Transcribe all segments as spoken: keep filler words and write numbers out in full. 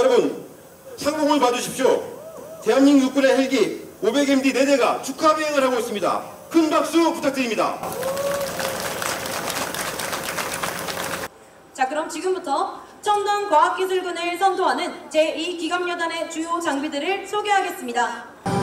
여러분, 상공을 봐주십시오. 대한민국 육군의 헬기 오백 엠디 네 대가 축하 비행을 하고 있습니다. 큰 박수 부탁드립니다. 자, 그럼 지금부터 첨단 과학기술군을 선도하는 제이 기갑여단의 주요 장비들을 소개하겠습니다.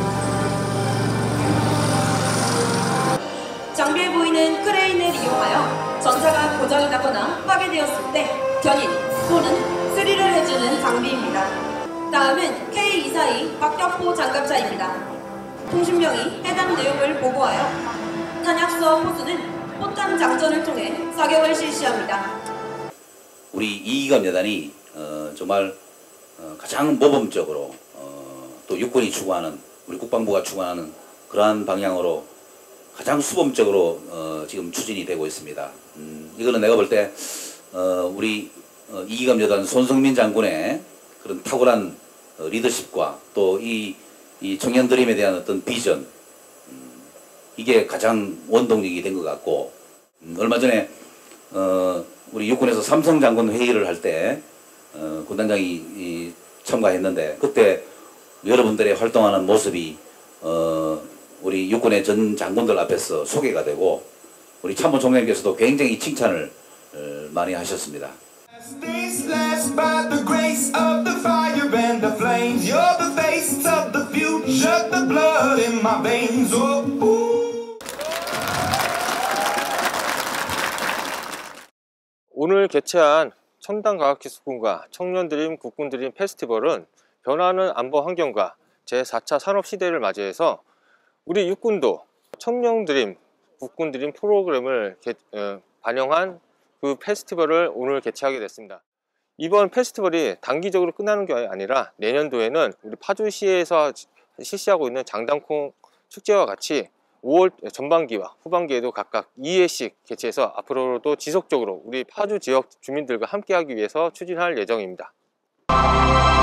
장비에 보이는 크레인을 이용하여 전차가 고장이 나거나 파괴되었을 때 견인 또는 수리를 해주는 장비입니다. 다음은 케이 이사이 박격포 장갑차입니다. 통신병이 해당 내용을 보고하여 탄약서 호수는 포탄 장전을 통해 사격을 실시합니다. 우리 이 기갑여단이 어, 정말 어, 가장 모범적으로 어, 또 육군이 추구하는, 우리 국방부가 추구하는 그러한 방향으로 가장 수범적으로 어, 지금 추진이 되고 있습니다. 음, 이거는 내가 볼 때 어, 우리 어, 이 기갑여단 손성민 장군의 그런 탁월한 어, 리더십과 또 이 이 청년 드림에 대한 어떤 비전, 음, 이게 가장 원동력이 된 것 같고, 음, 얼마 전에 어, 우리 육군에서 삼성 장군 회의를 할 때 어, 군단장이 이, 참가했는데, 그때 여러분들의 활동하는 모습이 어, 우리 육군의 전 장군들 앞에서 소개가 되고, 우리 참모 총장님께서도 굉장히 칭찬을 어, 많이 하셨습니다. 오늘 개최한 첨단과학기술군과 청년드림 국군드림 페스티벌은 변화하는 안보 환경과 제사 차 산업시대를 맞이해서 우리 육군도 청년드림 국군드림 프로그램을 개, 어, 반영한 그 페스티벌을 오늘 개최하게 됐습니다. 이번 페스티벌이 단기적으로 끝나는 게 아니라 내년도에는 우리 파주시에서 실시하고 있는 장단콩 축제와 같이 오월 전반기와 후반기에도 각각 이 회씩 개최해서 앞으로도 지속적으로 우리 파주 지역 주민들과 함께하기 위해서 추진할 예정입니다.